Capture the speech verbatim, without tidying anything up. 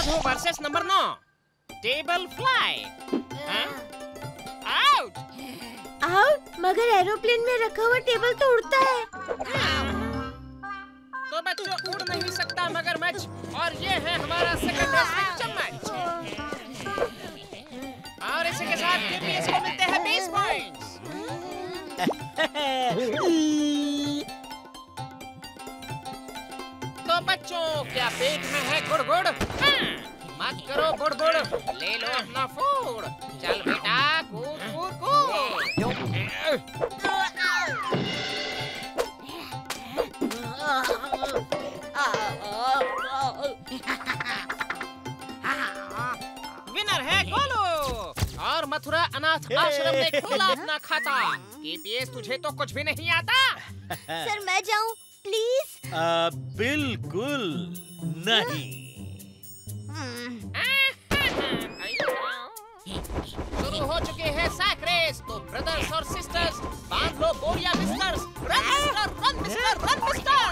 मधु versus number नौ, table fly. Out. Out? मगर aeroplane में रखा हुआ टेबल तो उड़ता है। तो बच्चों उड़ नहीं सकता मगरमच्छ, और ये है हमारा सेकंड चम्मच। और इसी के साथ केपीएस को मिलते हैं बीस पॉइंट्स। तो बच्चों क्या पेट में है गुड़-गुड़? हाँ, मत करो गुड़-गुड़, ले लो अपना फूड। चल बेटा कूद कूद कूद। विनर है गोलू, और मथुरा अनाथ आश्रम में खोला अपना खाता। केपीएस तुझे तो कुछ भी नहीं आता। सर मैं जाऊं प्लीज? आ, बिल्कुल नहीं। शुरू हो चुके हैं सैक रेस, तो ब्रदर्स और सिस्टर्स बांध लो बोरिया मिस्टर्स। Run mister, run mister, run mister.